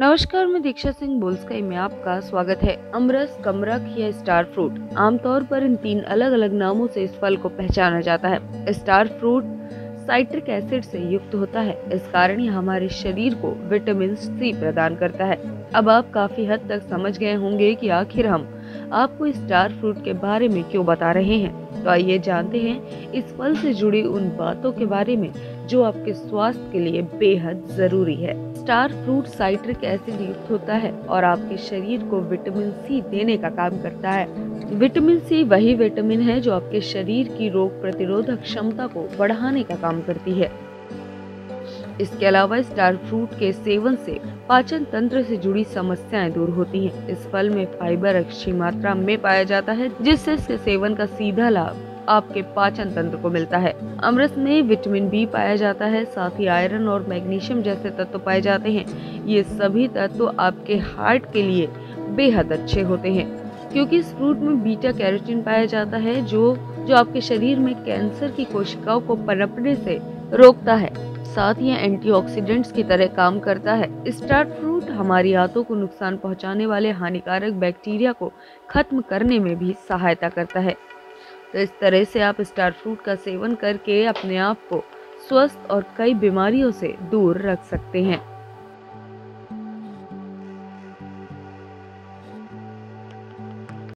नमस्कार, मैं दीक्षा सिंह बोल्स्काई में आपका स्वागत है। अमरस, कमरख या स्टार फ्रूट, आमतौर पर इन 3 अलग-अलग नामों से इस फल को पहचाना जाता है। स्टार फ्रूट साइट्रिक एसिड से युक्त होता है, इस कारण यह हमारे शरीर को विटामिन सी प्रदान करता है। अब आप काफी हद तक समझ गए होंगे कि आखिर हम आपको स्टार फ्रूट के बारे में क्यों बता रहे हैं। तो आइए जानते हैं इस फल से जुड़ी उन बातों के बारे में जो आपके स्वास्थ्य के लिए बेहद जरूरी है। स्टार फ्रूट साइट्रिक एसिड युक्त होता है और आपके शरीर को विटामिन सी देने का काम करता है। विटामिन सी वही विटामिन है जो आपके शरीर की रोग प्रतिरोधक क्षमता को बढ़ाने का काम करती है। इसके अलावा स्टार फ्रूट के सेवन से पाचन तंत्र से जुड़ी समस्याएं दूर होती हैं। इस फल में फाइबर अच्छी मात्रा में पाया जाता है, जिससे इसके सेवन का सीधा लाभ आपके पाचन तंत्र को मिलता है। अमरस में विटामिन बी पाया जाता है, साथ ही आयरन और मैग्नीशियम जैसे तत्व पाए जाते हैं। ये सभी तत्व आपके हार्ट के लिए बेहद अच्छे होते हैं, क्योंकि इस फ्रूट में बीटा कैरोटीन पाया जाता है जो आपके शरीर में कैंसर की कोशिकाओं को पनपने से रोकता है। साथ ही एंटीऑक्सीडेंट्स की तरह काम करता है। स्टार फ्रूट हमारी आंतों को नुकसान पहुंचाने वाले हानिकारक बैक्टीरिया को खत्म करने में भी सहायता करता है। तो इस तरह से आप स्टार फ्रूट का सेवन करके अपने आप को स्वस्थ और कई बीमारियों से दूर रख सकते हैं।